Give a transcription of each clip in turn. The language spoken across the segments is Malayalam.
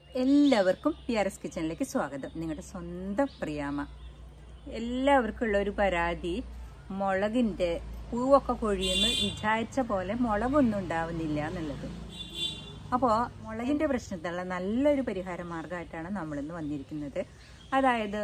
എല്ലാവർക്കും PRS കിച്ചണിലേക്ക് സ്വാഗതം. നിങ്ങളുടെ സ്വന്തം പ്രിയാമ്മ. എല്ലാവർക്കും ഉള്ള ഒരു പരാതി, മുളകിൻ്റെ പൂവൊക്കെ കൊഴിയുന്നു, വിചാരിച്ച പോലെ മുളകൊന്നും ഉണ്ടാവുന്നില്ല എന്നുള്ളത്. അപ്പോൾ മുളകിൻ്റെ പ്രശ്നത്തിലുള്ള നല്ലൊരു പരിഹാര മാർഗമായിട്ടാണ് നമ്മളിന്ന് വന്നിരിക്കുന്നത്. അതായത്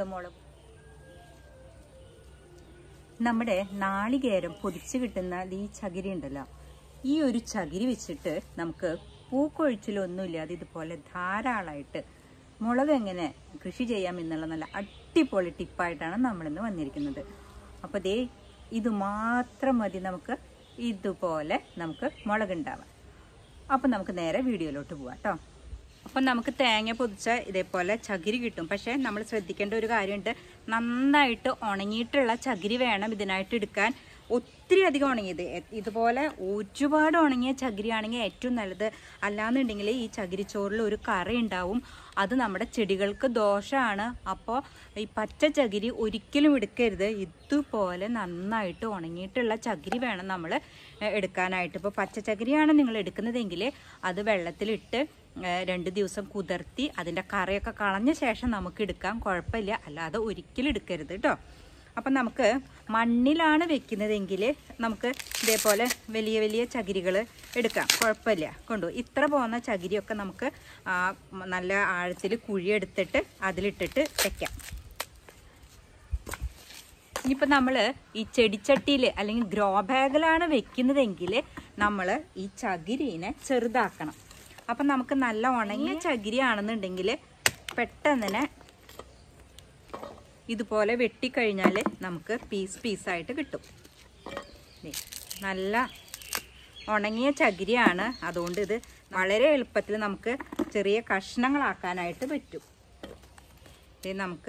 നമ്മുടെ നാളികേരം പൊടിച്ച് കിട്ടുന്ന ഈ ചകിരി ഉണ്ടല്ലോ, ഈ ഒരു ചകിരി വെച്ചിട്ട് നമുക്ക് പൂക്കൊഴിച്ചിലൊന്നുമില്ലാതെ ഇതുപോലെ ധാരാളമായിട്ട് മുളക് എങ്ങനെ കൃഷി ചെയ്യാം എന്നുള്ള നല്ല അടിപൊളി ടിപ്പായിട്ടാണ് നമ്മളിന്ന് വന്നിരിക്കുന്നത്. അപ്പോൾ ഇത് മാത്രം മതി നമുക്ക് ഇതുപോലെ നമുക്ക് മുളകുണ്ടാവാം. അപ്പം നമുക്ക് നേരെ വീഡിയോയിലോട്ട് പോവാം കേട്ടോ. അപ്പം നമുക്ക് തേങ്ങ പൊതിച്ച ഇതേപോലെ ചകിരി കിട്ടും. പക്ഷേ നമ്മൾ ശ്രദ്ധിക്കേണ്ട ഒരു കാര്യമുണ്ട്, നന്നായിട്ട് ഉണങ്ങിയിട്ടുള്ള ചകിരി വേണം ഇതിനായിട്ട് എടുക്കാൻ. ഒത്തിരി അധികം ഉണങ്ങിയത്, ഇതുപോലെ ഒരുപാട് ഉണങ്ങിയ ചകിരിയാണെങ്കിൽ ഏറ്റവും നല്ലത്. അല്ലാന്നുണ്ടെങ്കിൽ ഈ ചകിരിച്ചോറിൽ ഒരു കറ ഉണ്ടാവും, അത് നമ്മുടെ ചെടികൾക്ക് ദോഷമാണ്. അപ്പോൾ ഈ പച്ച ചകിരി ഒരിക്കലും എടുക്കരുത്. ഇതുപോലെ നന്നായിട്ട് ഉണങ്ങിയിട്ടുള്ള ചകിരി വേണം നമ്മൾ എടുക്കാനായിട്ട്. ഇപ്പോൾ പച്ച ചകിരിയാണ് നിങ്ങൾ എടുക്കുന്നതെങ്കിൽ അത് വെള്ളത്തിലിട്ട് 2 ദിവസം കുതിർത്തി അതിൻ്റെ കറയൊക്കെ കളഞ്ഞ ശേഷം നമുക്ക് എടുക്കാം, കുഴപ്പമില്ല. അല്ലാതെ ഒരിക്കലും എടുക്കരുത് കേട്ടോ. അപ്പം നമുക്ക് മണ്ണിലാണ് വെക്കുന്നതെങ്കിൽ നമുക്ക് ഇതേപോലെ വലിയ വലിയ ചകിരികൾ എടുക്കാം, കുഴപ്പമില്ല. ഇത്ര പോകുന്ന ചകിരിയൊക്കെ നമുക്ക് നല്ല ആഴത്തിൽ കുഴിയെടുത്തിട്ട് അതിലിട്ടിട്ട് വെക്കാം. ഇനിയിപ്പോൾ നമ്മൾ ഈ ചെടിച്ചട്ടിയിൽ അല്ലെങ്കിൽ ഗ്രോ ബാഗിലാണ് വെക്കുന്നതെങ്കിൽ നമ്മൾ ഈ ചകിരീനെ ചെറുതാക്കണം. അപ്പം നമുക്ക് നല്ല ഉണങ്ങിയ ചകിരി ആണെന്നുണ്ടെങ്കിൽ പെട്ടെന്ന് തന്നെ ഇതുപോലെ വെട്ടിക്കഴിഞ്ഞാൽ നമുക്ക് പീസായിട്ട് കിട്ടും. നല്ല ഉണങ്ങിയ ചകിരിയാണ്, അതുകൊണ്ട് ഇത് വളരെ എളുപ്പത്തിൽ നമുക്ക് ചെറിയ കഷ്ണങ്ങളാക്കാനായിട്ട് പറ്റും. നമുക്ക്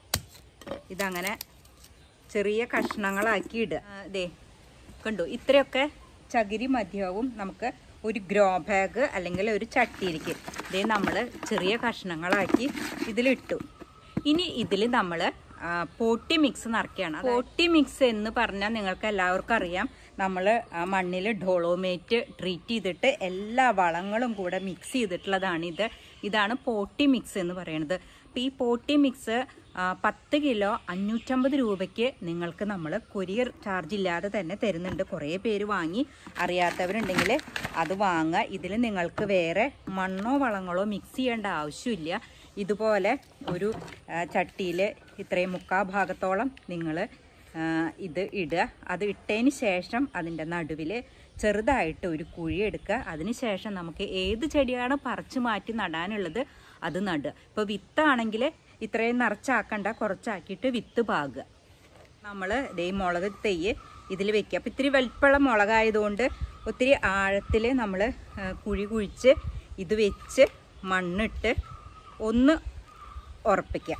ഇതങ്ങനെ ചെറിയ കഷ്ണങ്ങളാക്കി ഇടുക. ഇത്രയൊക്കെ ചകിരി മതിയാവും നമുക്ക് ഒരു ഗ്രോ ബാഗ് അല്ലെങ്കിൽ ഒരു ചട്ടിയിലേക്ക്. നമ്മൾ ചെറിയ കഷ്ണങ്ങളാക്കി ഇതിലിട്ടു. ഇനി ഇതിൽ നമ്മൾ പോട്ടി മിക്സ് നിറയ്ക്കുകയാണ്. പോട്ടി മിക്സ് എന്ന് പറഞ്ഞാൽ നിങ്ങൾക്ക് എല്ലാവർക്കും അറിയാം, നമ്മൾ മണ്ണിൽ ഡോളോമേറ്റ് ട്രീറ്റ് ചെയ്തിട്ട് എല്ലാ വളങ്ങളും കൂടെ മിക്സ് ചെയ്തിട്ടുള്ളതാണ് ഇതാണ് പോട്ടി മിക്സ് എന്ന് പറയുന്നത്. അപ്പോൾ ഈ പോട്ടി മിക്സ് 10 കിലോ 550 രൂപയ്ക്ക് നിങ്ങൾക്ക് നമ്മൾ കൊറിയർ ചാർജ് ഇല്ലാതെ തന്നെ തരുന്നുണ്ട്. കുറേ പേര് വാങ്ങി, അറിയാത്തവരുണ്ടെങ്കിൽ അത് വാങ്ങുക. ഇതിൽ നിങ്ങൾക്ക് വേറെ മണ്ണോ വളങ്ങളോ മിക്സ് ചെയ്യേണ്ട ആവശ്യമില്ല. ഇതുപോലെ ഒരു ചട്ടിയിൽ ഇത്രയും 3/4 ഭാഗത്തോളം നിങ്ങൾ ഇത് ഇടുക. അത് ഇട്ടതിന് ശേഷം അതിൻ്റെ നടുവിൽ ചെറുതായിട്ട് ഒരു കുഴി എടുക്കുക. അതിന് ശേഷം നമുക്ക് ഏത് ചെടിയാണ് പറിച്ചു മാറ്റി നടാനുള്ളത് അത് നടുക. ഇപ്പോൾ വിത്താണെങ്കിൽ ഇത്രയും നിറച്ചാക്കണ്ട, കുറച്ചാക്കിയിട്ട് വിത്ത് പാകുക. നമ്മൾ മുളക് തെയ്യ് ഇതിൽ വെക്കുക. അപ്പോൾ ഇത്തിരി വലിപ്പമുള്ള മുളകായതുകൊണ്ട് ഒത്തിരി ആഴത്തിൽ നമ്മൾ കുഴി കുഴിച്ച് ഇത് വെച്ച് മണ്ണിട്ട് ഒന്ന് ഉറപ്പിക്കാം.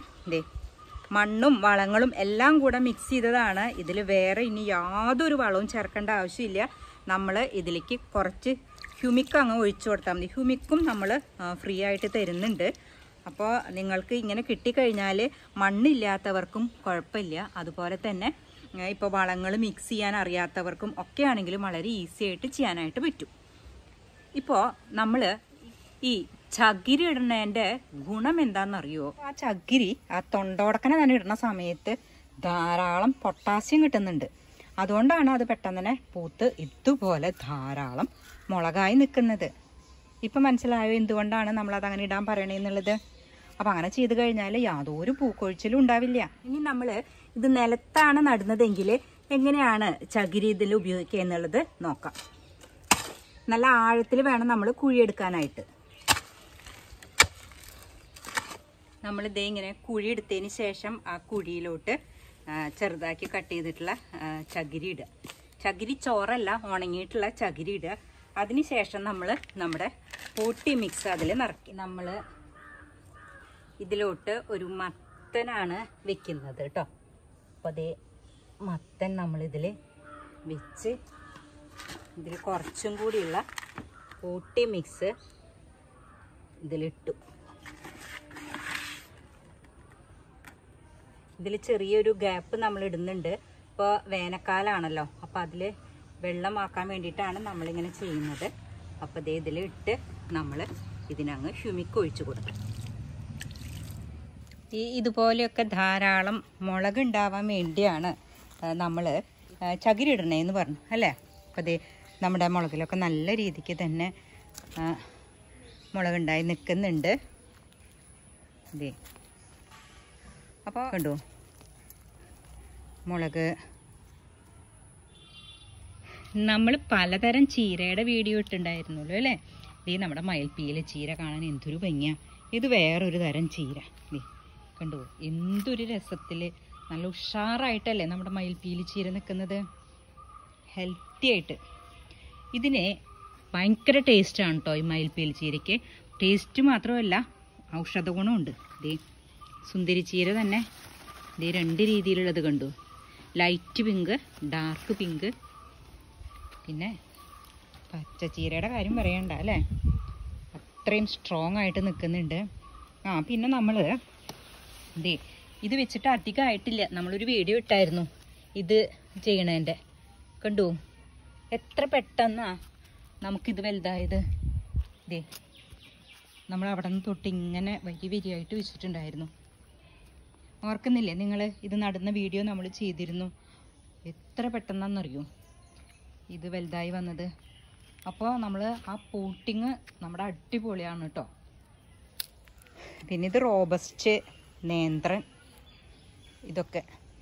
മണ്ണും വളങ്ങളും എല്ലാം കൂടെ മിക്സ് ചെയ്തതാണ്. ഇതിൽ വേറെ ഇനി യാതൊരു വളവും ചേർക്കേണ്ട ആവശ്യമില്ല. നമ്മൾ ഇതിലേക്ക് കുറച്ച് ഹ്യൂമിക് അങ്ങ് ഒഴിച്ചു കൊടുത്താൽ മതി. ഹ്യൂമിക്കും നമ്മൾ ഫ്രീ ആയിട്ട് തരുന്നുണ്ട്. അപ്പോൾ നിങ്ങൾക്ക് ഇങ്ങനെ കിട്ടിക്കഴിഞ്ഞാൽ മണ്ണില്ലാത്തവർക്കും കുഴപ്പമില്ല. അതുപോലെ തന്നെ ഇപ്പോൾ വളങ്ങൾ മിക്സ് ചെയ്യാൻ അറിയാത്തവർക്കും ഒക്കെ ആണെങ്കിലും വളരെ ഈസി ആയിട്ട് ചെയ്യാനായിട്ട് പറ്റും. ഇപ്പോൾ നമ്മൾ ഈ ചകിരി ഇടുന്നതിൻ്റെ ഗുണം എന്താണെന്നറിയുമോ? ആ ചകിരി ആ തൊണ്ടോടക്കനെ തന്നെ ഇടുന്ന സമയത്ത് ധാരാളം പൊട്ടാസ്യം കിട്ടുന്നുണ്ട്. അതുകൊണ്ടാണ് അത് പെട്ടെന്ന് തന്നെ പൂത്ത് ഇതുപോലെ ധാരാളം മുളകായി നിൽക്കുന്നത്. ഇപ്പം മനസ്സിലായോ എന്തുകൊണ്ടാണ് നമ്മളത് അങ്ങനെ ഇടാൻ പറയണേന്നുള്ളത്? അപ്പം അങ്ങനെ ചെയ്ത് കഴിഞ്ഞാൽ യാതൊരു പൂക്കൊഴിച്ചിലും ഉണ്ടാവില്ല. ഇനി നമ്മൾ ഇത് നിലത്താണ് നടുന്നതെങ്കിൽ എങ്ങനെയാണ് ചകിരി ഇതിൽ ഉപയോഗിക്കുക എന്നുള്ളത് നോക്കാം. നല്ല ആഴത്തിൽ വേണം നമ്മൾ കുഴിയെടുക്കാനായിട്ട്. നമ്മളിതേ ഇങ്ങനെ കുഴി എടുത്തതിന് ശേഷം ആ കുഴിയിലോട്ട് ചെറുതാക്കി കട്ട് ചെയ്തിട്ടുള്ള ചകിരി ഇടുക. ചകിരി ചോറല്ല, ഉണങ്ങിയിട്ടുള്ള ചകിരി ഇടുക. അതിന് ശേഷം നമ്മൾ നമ്മുടെ പോട്ടി മിക്സ് അതിൽ നിറക്കി. നമ്മൾ ഇതിലോട്ട് ഒരു മത്തനാണ് വെക്കുന്നത് കേട്ടോ. അപ്പോൾ അതേ മത്തൻ നമ്മളിതിൽ വെച്ച് ഇതിൽ കുറച്ചും കൂടിയുള്ള പോട്ടി മിക്സ് ഇതിലിട്ടു. ഇതിൽ ചെറിയൊരു ഗ്യാപ്പ് നമ്മൾ ഇടുന്നുണ്ട്. ഇപ്പോൾ വേനൽക്കാലമാണല്ലോ, അപ്പോൾ അതിൽ വെള്ളമാക്കാൻ വേണ്ടിയിട്ടാണ് നമ്മളിങ്ങനെ ചെയ്യുന്നത്. അപ്പോൾ ഇതിലിട്ട് നമ്മൾ ഇതിനങ്ങ് ഹ്യൂമിക് ഒഴിച്ചു കൊടുക്കും. ഇതുപോലെയൊക്കെ ധാരാളം മുളക് ഉണ്ടാവാൻ വേണ്ടിയാണ് നമ്മൾ ചകിരി ഇടണേന്ന് പറഞ്ഞു അല്ലേ. അപ്പോൾ അതേ നമ്മുടെ മുളകിലൊക്കെ നല്ല രീതിക്ക് തന്നെ മുളകുണ്ടായി നിൽക്കുന്നുണ്ട്. ഇതേ അപ്പോൾ കണ്ടു മുളക്. നമ്മൾ പലതരം ചീരയുടെ വീഡിയോ ഇട്ടുണ്ടായിരുന്നല്ലോ അല്ലേ. ഈ നമ്മുടെ മയിൽപ്പീയിലെ ചീര കാണാൻ എന്തൊരു ഭംഗിയാണ്. ഇത് വേറൊരു തരം ചീര. കണ്ടു എന്തൊരു രസത്തിൽ നല്ല ഉഷാറായിട്ടല്ലേ നമ്മുടെ മയിൽപ്പീയിലെ ചീര നിൽക്കുന്നത്, ഹെൽത്തി ആയിട്ട്. ഇതിന് ഭയങ്കര ടേസ്റ്റാണ് കേട്ടോ ഈ മയിൽപ്പീൽ ചീരയ്ക്ക്. ടേസ്റ്റ് മാത്രമല്ല ഔഷധ ഗുണമുണ്ട്. ഇതേ സുന്ദരി ചീര തന്നെ ഇതേ 2 രീതിയിലുള്ളത് കണ്ടു. ലൈറ്റ് പിങ്ക്, ഡാർക്ക് പിങ്ക്, പിന്നെ പച്ചച്ചീരയുടെ കാര്യം പറയണ്ട അല്ലേ, അത്രയും സ്ട്രോങ് ആയിട്ട് നിൽക്കുന്നുണ്ട്. പിന്നെ നമ്മൾ ഇതേ ഇത് വെച്ചിട്ട് അധികമായിട്ടില്ല, നമ്മളൊരു വീഡിയോ ഇട്ടായിരുന്നു ഇത് ചെയ്യണതിൻ്റെ. കണ്ടു എത്ര പെട്ടെന്നാ നമുക്കിത് വലുതായത്. ഇതേ നമ്മൾ അവിടെ നിന്ന് തൊട്ട് ഇങ്ങനെ വരിയായിട്ട് വെച്ചിട്ടുണ്ടായിരുന്നു. ഓർക്കുന്നില്ലേ നിങ്ങൾ? ഇത് നടുന്ന വീഡിയോ നമ്മൾ ചെയ്തിരുന്നു. എത്ര പെട്ടെന്നാണെന്നറിയോ ഇത് വലുതായി വന്നത്. അപ്പോൾ നമ്മൾ ആ പോട്ടിങ് നമ്മുടെ അടിപൊളിയാണ് കേട്ടോ. പിന്നെ ഇത് റോബസ്റ്റ്, നേന്ത്രൻ, ഇതൊക്കെ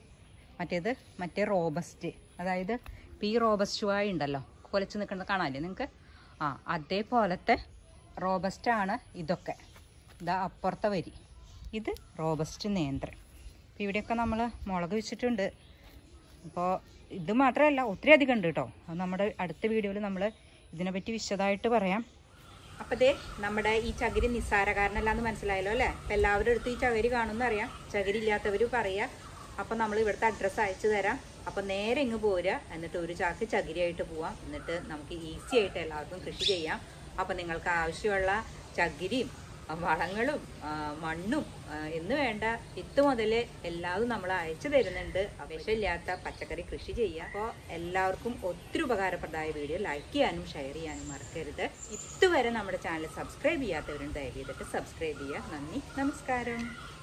മറ്റേ റോബസ്റ്റ്, അതായത് ഇപ്പോൾ ഈ റോബസ്റ്റ് വായ ഉണ്ടല്ലോ കുലച്ച് നിൽക്കുന്നത് കാണാമല്ലേ നിങ്ങൾക്ക്? അതേപോലത്തെ റോബസ്റ്റാണ് ഇതൊക്കെ. ഇതാ അപ്പുറത്തെ വരി ഇത് റോബസ്റ്റ് നേന്ത്രൻ. അപ്പോൾ ഇവിടെയൊക്കെ നമ്മൾ മുളക് വെച്ചിട്ടുണ്ട്. അപ്പോൾ ഇത് മാത്രമല്ല ഒത്തിരി അധികം ഉണ്ട് കേട്ടോ. അത് നമ്മുടെ അടുത്ത വീഡിയോയിൽ നമ്മൾ ഇതിനെപ്പറ്റി വിശദമായിട്ട് പറയാം. അപ്പോൾ ദേ നമ്മുടെ ഈ ചകിരി നിസ്സാരകാരനല്ലാന്ന് മനസ്സിലായല്ലോ അല്ലേ. അപ്പോൾ എല്ലാവരും അടുത്ത് ഈ ചകിരി കാണുമെന്ന് അറിയാം, ചകിരി ഇല്ലാത്തവർ പറയുക. അപ്പോൾ നമ്മൾ ഇവിടുത്തെ അഡ്രസ്സ് അയച്ചു തരാം. അപ്പോൾ നേരെ ഇങ്ങ് പോരുക, എന്നിട്ട് ഒരു ചാക്ക് ചകിരിയായിട്ട് പോവാം. എന്നിട്ട് നമുക്ക് ഈസി ആയിട്ട് എല്ലാവർക്കും കൃഷി ചെയ്യാം. അപ്പോൾ നിങ്ങൾക്ക് ആവശ്യമുള്ള ചകിരിയും വളങ്ങളും മണ്ണും എന്ന് വേണ്ട വിത്ത് മുതൽ എല്ലാതും നമ്മൾ അയച്ചു തരുന്നുണ്ട്. വിഷമില്ലാത്ത പച്ചക്കറി കൃഷി ചെയ്യുക. അപ്പോൾ എല്ലാവർക്കും ഒത്തിരി ഉപകാരപ്രദമായ വീഡിയോ ലൈക്ക് ചെയ്യാനും ഷെയർ ചെയ്യാനും മറക്കരുത്. ഇതുവരെ നമ്മുടെ ചാനൽ സബ്സ്ക്രൈബ് ചെയ്യാത്തവരും ദയവ് ചെയ്തിട്ട് സബ്സ്ക്രൈബ് ചെയ്യുക. നന്ദി, നമസ്കാരം.